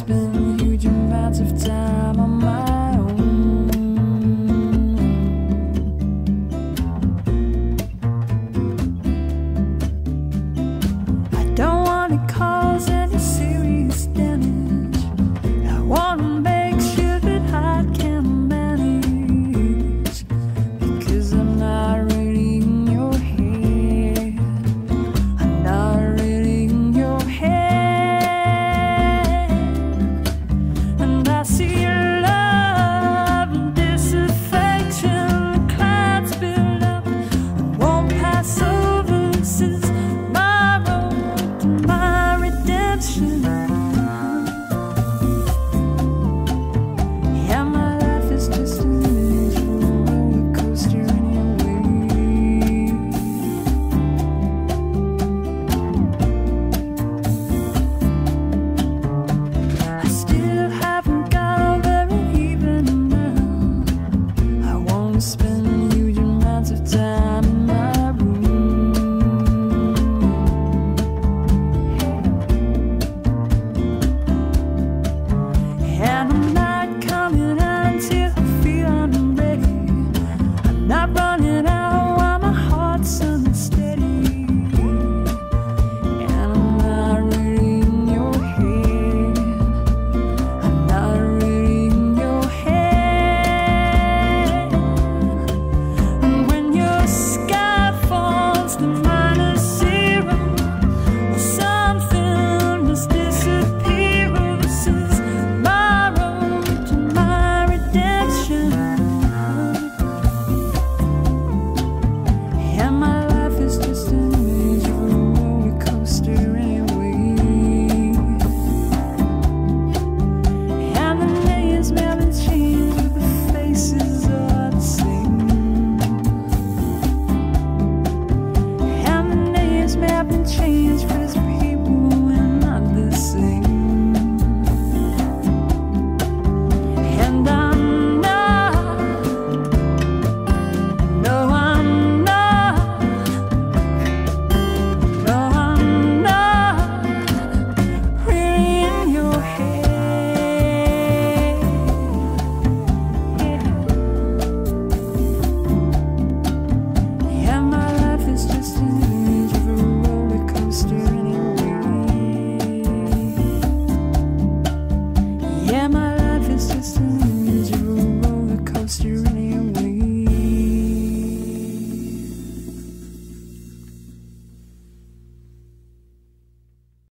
spend huge amounts of time on my own. I don't want to cause any serious damage. I want to make sure that I can manage, because I'm not really in your head. I'm not really in your head. And I see love and disaffection, the clouds build up and won't pass over. This is my road to my redemption. Yeah, my life is just an image of a roller coaster anyway. I still haven't got over it even now. I want to spend huge amounts of time in my room. And I'm not coming out until I feel I'm ready. I'm not running out while my heart's unsteady. And I'm not really in your head. I'm not really in your head. And when your sky falls to -0, or something must disappear, this is my road to my redemption. And my life is just an image of a roller coaster anyway. And the names may have been changed, but the faces are the same. And the names may have been changed, but as people we're not the same. And I'm not, no I'm not, no I'm not really in your head. Yeah, my life is just an image of a roller coaster anyway. Yeah, my life is just an